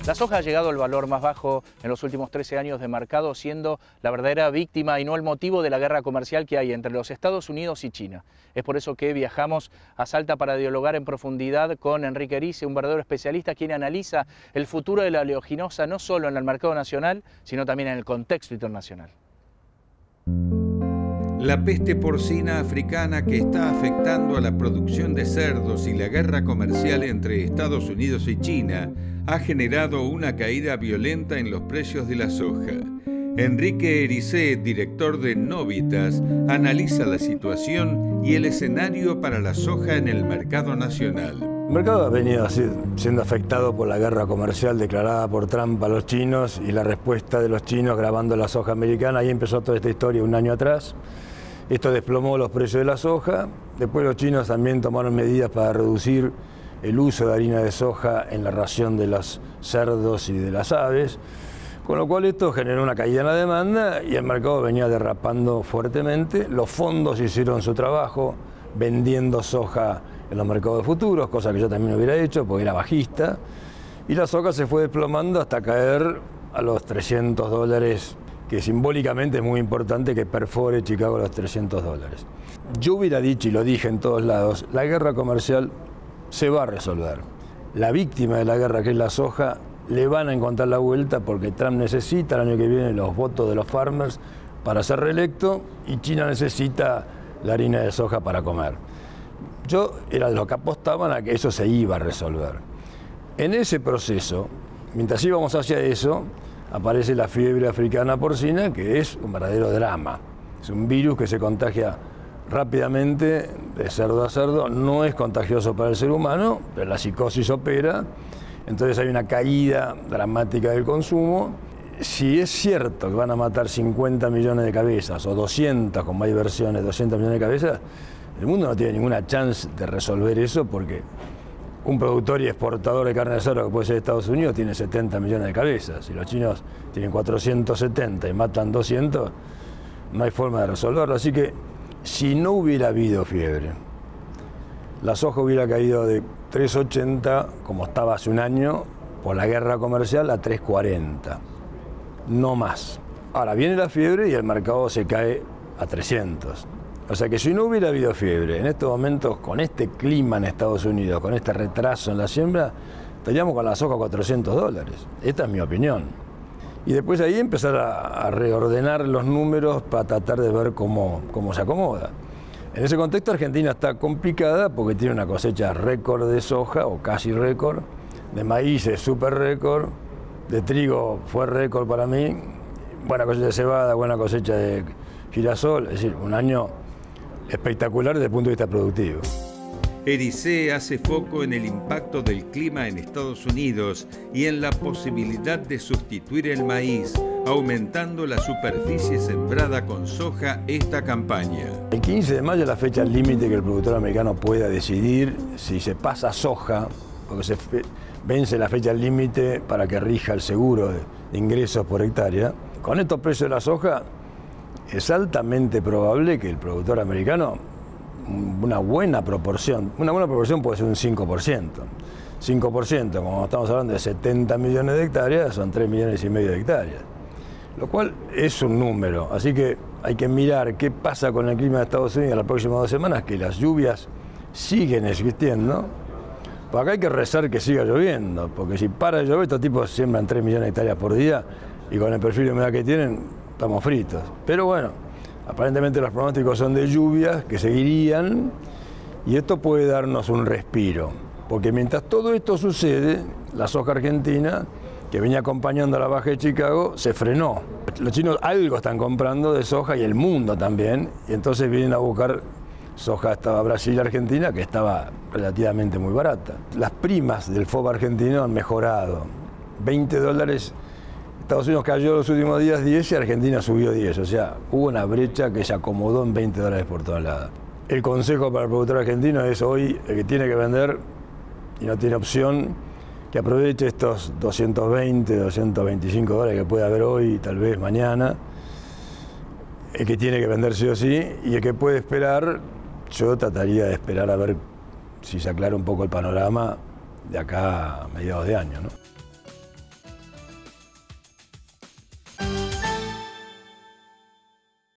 La soja ha llegado al valor más bajo en los últimos 13 años de mercado, siendo la verdadera víctima y no el motivo de la guerra comercial que hay entre los Estados Unidos y China. Es por eso que viajamos a Salta para dialogar en profundidad con Enrique Erice, un verdadero especialista quien analiza el futuro de la oleaginosa no solo en el mercado nacional, sino también en el contexto internacional. La peste porcina africana que está afectando a la producción de cerdos y la guerra comercial entre Estados Unidos y China ha generado una caída violenta en los precios de la soja. Enrique Erice, director de Novitas, analiza la situación y el escenario para la soja en el mercado nacional. El mercado ha venido siendo afectado por la guerra comercial declarada por Trump a los chinos y la respuesta de los chinos grabando la soja americana. Ahí empezó toda esta historia un año atrás. Esto desplomó los precios de la soja. Después los chinos también tomaron medidas para reducir el uso de harina de soja en la ración de los cerdos y de las aves, con lo cual esto generó una caída en la demanda y el mercado venía derrapando fuertemente. Los fondos hicieron su trabajo vendiendo soja en los mercados de futuros, cosa que yo también hubiera hecho porque era bajista, y la soja se fue desplomando hasta caer a los $300, que simbólicamente es muy importante que perfore Chicago los $300. Yo hubiera dicho, y lo dije en todos lados, la guerra comercial se va a resolver. La víctima de la guerra, que es la soja, le van a encontrar la vuelta porque Trump necesita el año que viene los votos de los farmers para ser reelecto y China necesita la harina de soja para comer. Yo era de los que apostaban a que eso se iba a resolver. En ese proceso, mientras íbamos hacia eso, aparece la fiebre africana porcina, que es un verdadero drama. Es un virus que se contagia rápidamente de cerdo a cerdo, no es contagioso para el ser humano, pero la psicosis opera, entonces hay una caída dramática del consumo. Si es cierto que van a matar 50 millones de cabezas, o 200, como hay versiones, 200 millones de cabezas, el mundo no tiene ninguna chance de resolver eso porque un productor y exportador de carne de cerdo que puede ser Estados Unidos tiene 70 millones de cabezas y los chinos tienen 470 y matan 200, no hay forma de resolverlo. Así que si no hubiera habido fiebre, la soja hubiera caído de 3.80, como estaba hace un año, por la guerra comercial, a 3.40, no más. Ahora viene la fiebre y el mercado se cae a 300. O sea que si no hubiera habido fiebre, en estos momentos, con este clima en Estados Unidos, con este retraso en la siembra, estaríamos con la soja a $400. Esta es mi opinión. Y después ahí empezar a reordenar los números para tratar de ver cómo se acomoda. En ese contexto Argentina está complicada porque tiene una cosecha récord de soja, o casi récord, de maíz es súper récord, de trigo fue récord para mí, buena cosecha de cebada, buena cosecha de girasol, es decir, un año espectacular desde el punto de vista productivo. Erice hace foco en el impacto del clima en Estados Unidos y en la posibilidad de sustituir el maíz, aumentando la superficie sembrada con soja esta campaña. El 15 de mayo es la fecha límite que el productor americano pueda decidir si se pasa soja, porque se vence la fecha límite para que rija el seguro de ingresos por hectárea. Con estos precios de la soja, es altamente probable que el productor americano, una buena proporción puede ser un 5%. 5%, como estamos hablando de 70 millones de hectáreas, son 3,5 millones de hectáreas. Lo cual es un número, así que hay que mirar qué pasa con el clima de Estados Unidos en las próximas 2 semanas, que las lluvias siguen existiendo. Por acá hay que rezar que siga lloviendo, porque si para de llover, estos tipos siembran 3 millones de hectáreas por día y con el perfil de humedad que tienen, estamos fritos. Pero bueno, aparentemente los pronósticos son de lluvias que seguirían y esto puede darnos un respiro, porque mientras todo esto sucede, la soja argentina, que venía acompañando a la baja de Chicago, se frenó. Los chinos algo están comprando de soja y el mundo también, y entonces vienen a buscar soja hasta Brasil y Argentina, que estaba relativamente muy barata. Las primas del FOB argentino han mejorado. $20, Estados Unidos cayó los últimos días 10 y Argentina subió 10, o sea, hubo una brecha que se acomodó en $20 por tonelada. El consejo para el productor argentino es hoy, el que tiene que vender y no tiene opción, que aproveche estos $220, $225 que puede haber hoy y tal vez mañana. El que tiene que vender sí o sí, y el que puede esperar, yo trataría de esperar a ver si se aclara un poco el panorama de acá a mediados de año, ¿no?